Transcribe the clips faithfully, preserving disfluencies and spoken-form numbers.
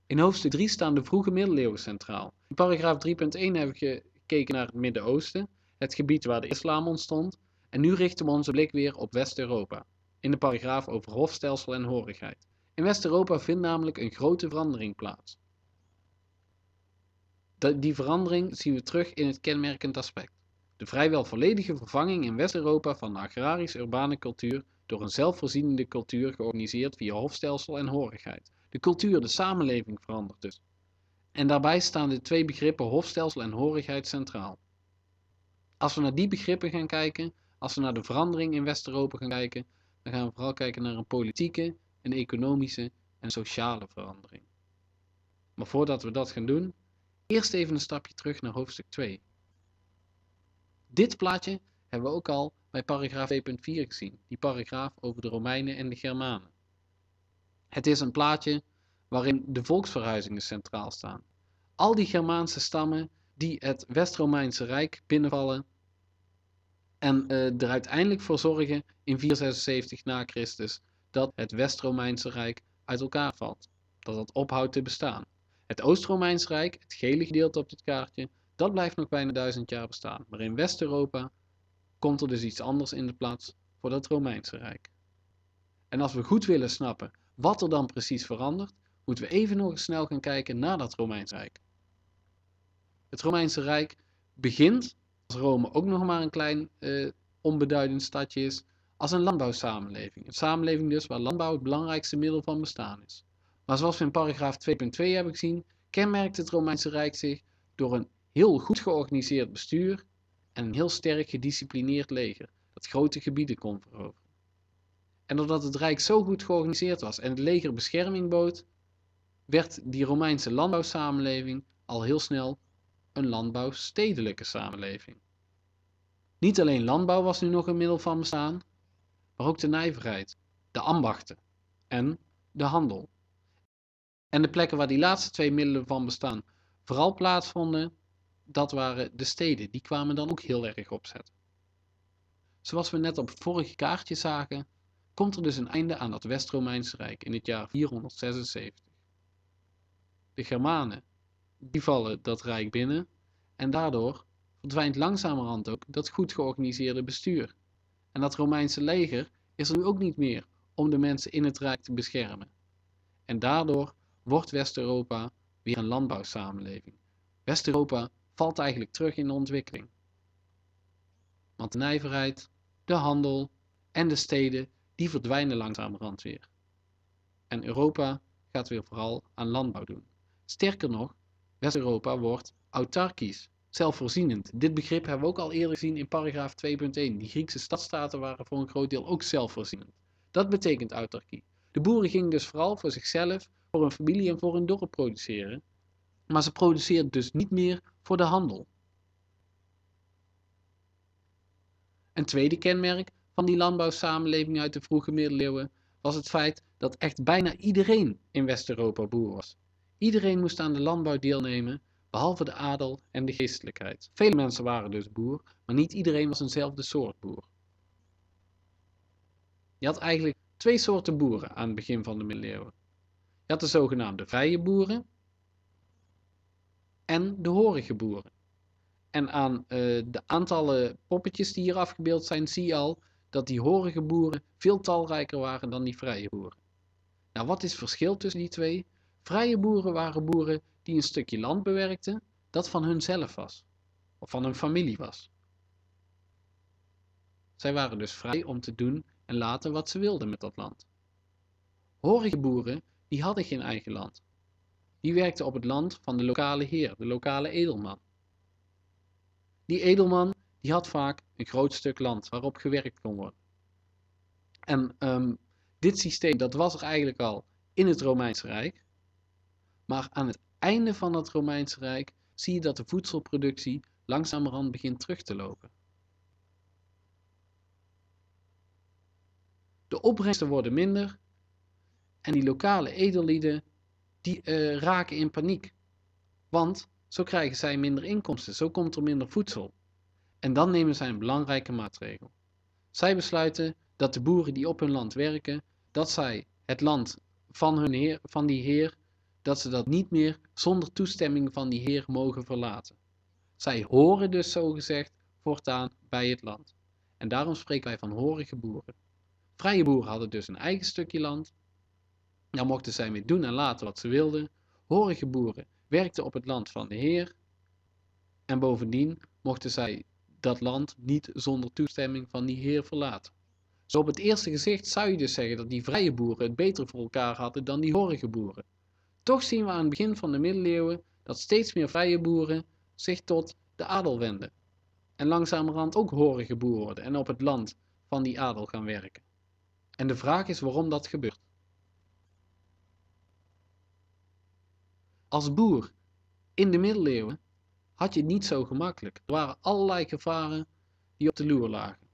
In hoofdstuk drie staan de vroege middeleeuwen centraal. In paragraaf drie punt één hebben we gekeken naar het Midden-Oosten, het gebied waar de islam ontstond, en nu richten we onze blik weer op West-Europa, in de paragraaf over hofstelsel en horigheid. In West-Europa vindt namelijk een grote verandering plaats. Die verandering zien we terug in het kenmerkend aspect. De vrijwel volledige vervanging in West-Europa van de agrarisch-urbane cultuur door een zelfvoorzienende cultuur georganiseerd via hofstelsel en horigheid. De cultuur, de samenleving verandert dus. En daarbij staan de twee begrippen hofstelsel en horigheid centraal. Als we naar die begrippen gaan kijken, als we naar de verandering in West-Europa gaan kijken, dan gaan we vooral kijken naar een politieke, een economische en sociale verandering. Maar voordat we dat gaan doen, eerst even een stapje terug naar hoofdstuk twee. Dit plaatje hebben we ook al bij paragraaf twee punt vier gezien, die paragraaf over de Romeinen en de Germanen. Het is een plaatje waarin de volksverhuizingen centraal staan. Al die Germaanse stammen die het West-Romeinse Rijk binnenvallen en uh, er uiteindelijk voor zorgen in vierhonderdzesenzeventig na Christus dat het West-Romeinse Rijk uit elkaar valt, dat het ophoudt te bestaan. Het Oost-Romeins Rijk, het gele gedeelte op dit kaartje, dat blijft nog bijna duizend jaar bestaan, maar in West-Europa komt er dus iets anders in de plaats voor dat Romeinse Rijk. En als we goed willen snappen wat er dan precies verandert, moeten we even nog eens snel gaan kijken naar dat Romeinse Rijk. Het Romeinse Rijk begint, als Rome ook nog maar een klein uh, onbeduidend stadje is, als een landbouwsamenleving. Een samenleving dus waar landbouw het belangrijkste middel van bestaan is. Maar zoals we in paragraaf twee punt twee hebben gezien, kenmerkt het Romeinse Rijk zich door een heel goed georganiseerd bestuur en een heel sterk gedisciplineerd leger, dat grote gebieden kon veroveren. En doordat het Rijk zo goed georganiseerd was en het leger bescherming bood, werd die Romeinse landbouwsamenleving al heel snel een landbouwstedelijke samenleving. Niet alleen landbouw was nu nog een middel van bestaan, maar ook de nijverheid, de ambachten en de handel. En de plekken waar die laatste twee middelen van bestaan vooral plaatsvonden, dat waren de steden. Die kwamen dan ook heel erg opzetten. Zoals we net op het vorige kaartje zagen, komt er dus een einde aan dat West-Romeinse Rijk in het jaar vierhonderdzesenzeventig. De Germanen, die vallen dat rijk binnen en daardoor verdwijnt langzamerhand ook dat goed georganiseerde bestuur. En dat Romeinse leger is er nu ook niet meer om de mensen in het rijk te beschermen. En daardoor wordt West-Europa weer een landbouwsamenleving. West-Europa valt eigenlijk terug in de ontwikkeling. Want de nijverheid, de handel en de steden, die verdwijnen langzamerhand weer. En Europa gaat weer vooral aan landbouw doen. Sterker nog, West-Europa wordt autarkisch, zelfvoorzienend. Dit begrip hebben we ook al eerder gezien in paragraaf twee punt één. Die Griekse stadstaten waren voor een groot deel ook zelfvoorzienend. Dat betekent autarkie. De boeren gingen dus vooral voor zichzelf, voor hun familie en voor hun dorp produceren. Maar ze produceerden dus niet meer voor de handel. Een tweede kenmerk van die landbouwsamenleving uit de vroege middeleeuwen was het feit dat echt bijna iedereen in West-Europa boer was. Iedereen moest aan de landbouw deelnemen, behalve de adel en de geestelijkheid. Vele mensen waren dus boer, maar niet iedereen was eenzelfde soort boer. Je had eigenlijk twee soorten boeren aan het begin van de middeleeuwen. Je had de zogenaamde vrije boeren en de horige boeren. En aan uh, de aantallen poppetjes die hier afgebeeld zijn, zie je al dat die horige boeren veel talrijker waren dan die vrije boeren. Nou, wat is het verschil tussen die twee? Vrije boeren waren boeren die een stukje land bewerkten dat van hunzelf was, of van hun familie was. Zij waren dus vrij om te doen en laten wat ze wilden met dat land. Horige boeren, die hadden geen eigen land. Die werkten op het land van de lokale heer, de lokale edelman. Die edelman die had vaak een groot stuk land waarop gewerkt kon worden. En um, dit systeem dat was er eigenlijk al in het Romeinse Rijk. Maar aan het einde van het Romeinse Rijk zie je dat de voedselproductie langzamerhand begint terug te lopen. De opbrengsten worden minder en die lokale edellieden die uh, raken in paniek. Want zo krijgen zij minder inkomsten, zo komt er minder voedsel. En dan nemen zij een belangrijke maatregel. Zij besluiten dat de boeren die op hun land werken, dat zij het land van, hun heer, van die heer dat ze dat niet meer zonder toestemming van die heer mogen verlaten. Zij horen dus zogezegd voortaan bij het land. En daarom spreken wij van horige boeren. Vrije boeren hadden dus een eigen stukje land. Daar mochten zij mee doen en laten wat ze wilden. Horige boeren werkten op het land van de heer. En bovendien mochten zij dat land niet zonder toestemming van die heer verlaten. Zo op het eerste gezicht zou je dus zeggen dat die vrije boeren het beter voor elkaar hadden dan die horige boeren. Toch zien we aan het begin van de middeleeuwen dat steeds meer vrije boeren zich tot de adel wenden. En langzamerhand ook horige boeren worden en op het land van die adel gaan werken. En de vraag is waarom dat gebeurt. Als boer in de middeleeuwen had je het niet zo gemakkelijk. Er waren allerlei gevaren die op de loer lagen.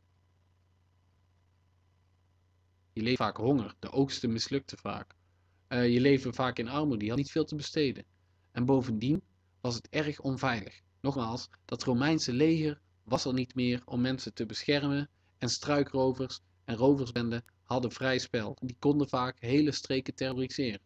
Je leefde vaak honger, de oogsten mislukten vaak. Uh, je leefde vaak in armoede, je had niet veel te besteden. En bovendien was het erg onveilig. Nogmaals, dat Romeinse leger was er niet meer om mensen te beschermen en struikrovers en roversbenden hadden vrij spel. Die konden vaak hele streken terroriseren.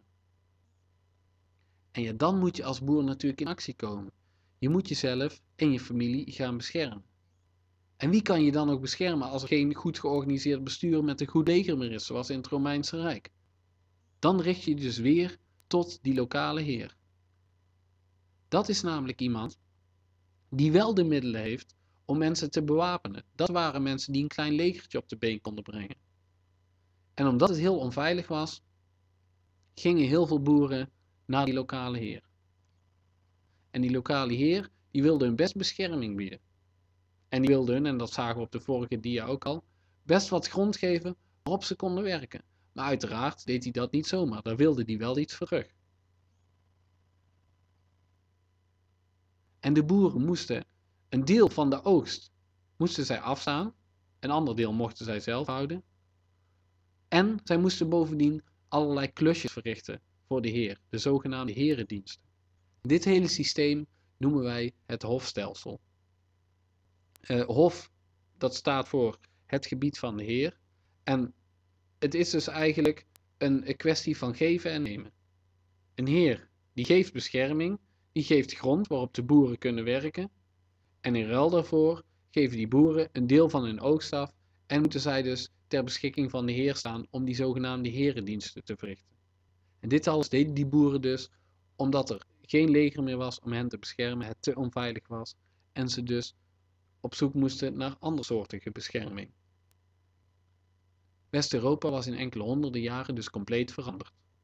En ja, dan moet je als boer natuurlijk in actie komen. Je moet jezelf en je familie gaan beschermen. En wie kan je dan ook beschermen als er geen goed georganiseerd bestuur met een goed leger meer is, zoals in het Romeinse Rijk? Dan richt je dus weer tot die lokale heer. Dat is namelijk iemand die wel de middelen heeft om mensen te bewapenen. Dat waren mensen die een klein legertje op de been konden brengen. En omdat het heel onveilig was, gingen heel veel boeren naar die lokale heer. En die lokale heer, die wilde hun best bescherming bieden. En die wilde hun, en dat zagen we op de vorige dia ook al, best wat grond geven waarop ze konden werken. Maar uiteraard deed hij dat niet zomaar, daar wilde hij wel iets voor terug. En de boeren moesten een deel van de oogst moesten zij afstaan, een ander deel mochten zij zelf houden. En zij moesten bovendien allerlei klusjes verrichten voor de heer, de zogenaamde herendiensten. Dit hele systeem noemen wij het hofstelsel. Uh, hof, dat staat voor het gebied van de heer. En het is dus eigenlijk een, een kwestie van geven en nemen. Een heer die geeft bescherming, die geeft grond waarop de boeren kunnen werken. En in ruil daarvoor geven die boeren een deel van hun oogst af en moeten zij dus ter beschikking van de heer staan om die zogenaamde herendiensten te verrichten. En dit alles deden die boeren dus omdat er geen leger meer was om hen te beschermen, het te onveilig was en ze dus op zoek moesten naar andersoortige bescherming. West-Europa was in enkele honderden jaren dus compleet veranderd.